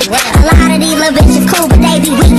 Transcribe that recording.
A lot of these little bitches cool, but they be weak.